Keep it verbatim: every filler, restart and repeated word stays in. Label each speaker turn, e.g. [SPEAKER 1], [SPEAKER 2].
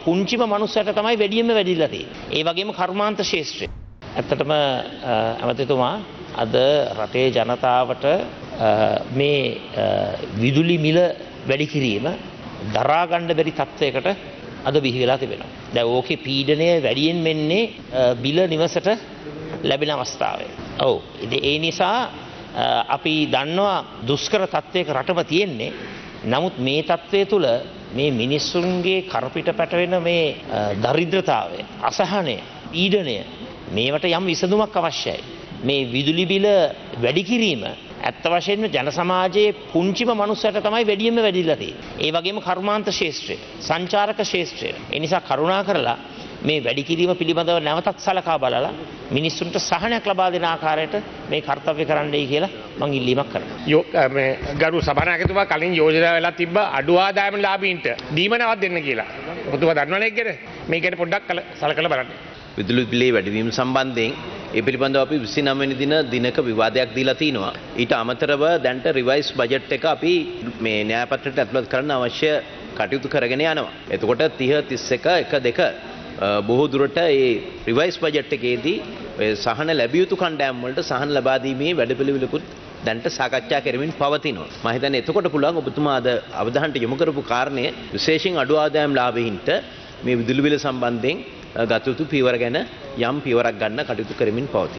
[SPEAKER 1] පුංචිම මනුස්සයට තමයි වැඩියෙන්ම වැඩිලා තියෙන්නේ. ඒ වගේම කර්මාන්ත ශාස්ත්‍රය. ඇත්තටම අමතතුමා අද රටේ ජනතාවට මේ විදුලි මිල වැඩි කිරීම දරා ගන්න බැරි තත්වයකට අද බිහි වෙලා තිබෙනවා. දැන් ඕකේ පීඩනය වැඩියෙන් වෙන්නේ බිල නිවසට ලැබෙන අවස්ථාවේ. ඔව්. ඒ නිසා අපි දන්නවා දුෂ්කර තත්වයක රටම තියෙන්නේ. නමුත් මේ තත්වය තුළ මේ මිනිස්සුන්ගේ කරපිට පැටවෙන මේ දරිද්‍රතාවය, අසහනය, පීඩනය මේවට යම් විසඳුමක් අවශ්‍යයි. මේ විදුලි බිල වැඩි කිරීම ඇත්ත වශයෙන්ම ජන සමාජයේ පුංචිම මනුස්සයට තමයි වැඩියෙන්ම වැඩිලා තියෙන්නේ. ඒ වගේම කර්මාන්ත ශාස්ත්‍රය, සංචාරක ශාස්ත්‍රය. ඒ නිසා කරුණා කරලා මේ වැඩි කිරීම පිළිබඳව නැවතත් සලකා බලලා මිනිස්සුන්ට සහනයක් ලබා දෙන ආකාරයට මේ කාර්යය කරන්නයි කියලා මම ඉල්ලීමක් කරනවා.
[SPEAKER 2] මේ ගරු සභානායකතුමා කලින් යෝජනා වෙලා තිබ්බ අඩු ආදායම ලාභීන්ට දීමනාවක් දෙන්න කියලා. ඔබතුමා දන්නවනේ ඒක ගැන. මේ ගැන පොඩ්ඩක් සලකලා බලන්න.
[SPEAKER 3] විදුලි බිලේ වැඩිවීම සම්බන්ධයෙන් ඒ පිළිබඳව අපි විසිනව වෙනි දින දිනක විවාදයක් දීලා තිනවා. ඊට අමතරව දැන්ට රිවයිස් බජට් එක අපි මේ න්‍යාය පත්‍රයට ඇතුළත් කරන්න අවශ්‍ය කටයුතු කරගෙන යනවා. එතකොට තිහ තිස් එක එක දෙක බොහෝ දුරට ඒ රිවයිස් බජට් එකේදී සහන ලැබිය යුතු කණ්ඩායම් වලට සහන ලබා දීමේ වැඩපිළිවෙලකුත් දැන්ට සාකච්ඡා කරමින් පවතිනවා. මම හිතන්නේ එතකොට පුළුවන් ඔබතුමා අද අවධානයට යොමු කරපු කාරණය විශේෂයෙන් අඩු ආදායම් ලාභීන්ට මේ විදුලි බිල සම්බන්ධයෙන් ගත යුතු පියවර ගැන යම් පියවරක් ගන්න කටයුතු කරමින් පවතී.